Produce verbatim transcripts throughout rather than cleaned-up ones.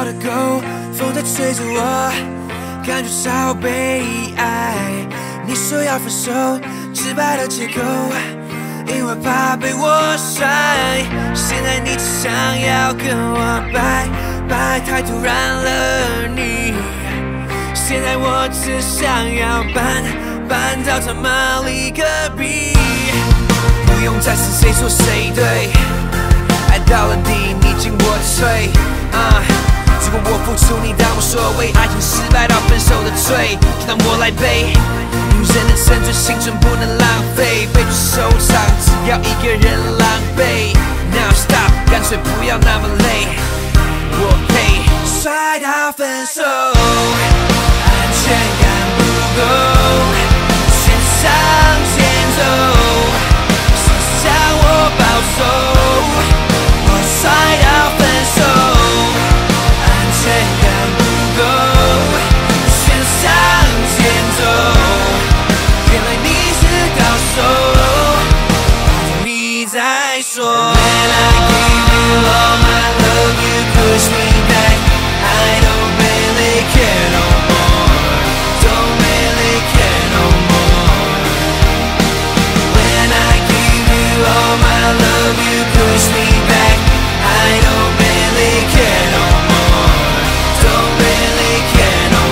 的狗，风在吹着我，感觉超悲哀。你说要分手，直白的借口，因为怕被我甩。现在你只想要跟我拜拜，太突然了你。现在我只想要搬搬到他妈离隔壁，不用再是谁错谁对。爱到了底，你进我的嘴。啊、uh, 如果我付出，你当无所谓。爱情失败到分手的罪，就让我来背。女人的成全，青春不能浪费，悲剧收场，只要一个人狼狈。Now stop， 干脆不要那么累。我配摔到分手，安全感不够，先向前走，谁向我保守？我摔到分手，安全感不够，先向前走。原来你是高手，你在说。When I give you all my love, you push me back. I don't really care no more. Don't really care no more. When I give you all my love, you push me back. I don't really care no more. Don't really care no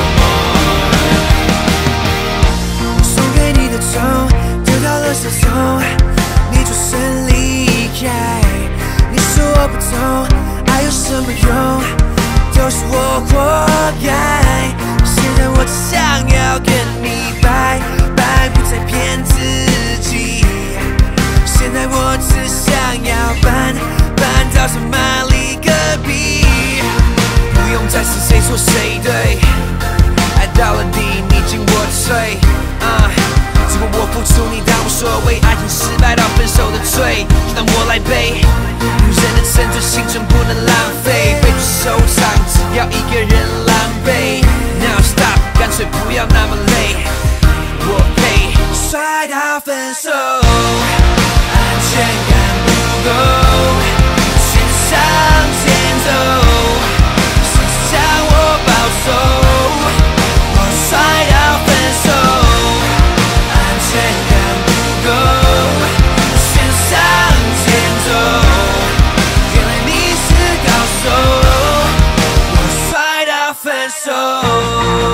more. 送给你的钟丢到了垃圾桶，你转身离开。你说我不懂，爱有什么用？都是我活该。现在我只想要跟你拜拜，不再骗自己。现在我只想要搬搬到他妈离隔壁，不用再是谁错谁对。爱到了底，你进我的嘴。啊、uh, 如果我付出，你当无所谓。爱情失败到分手的罪，就让我来背。女人的成全，青春不能浪费，悲剧收场，只要一个人狼狈。Now stop， 干脆不要那么累。我配摔到分手，安全感不够，先向前走，谁向我保守？我摔到分手，安全感不够，先向前走。原来你是高手，我摔到分手。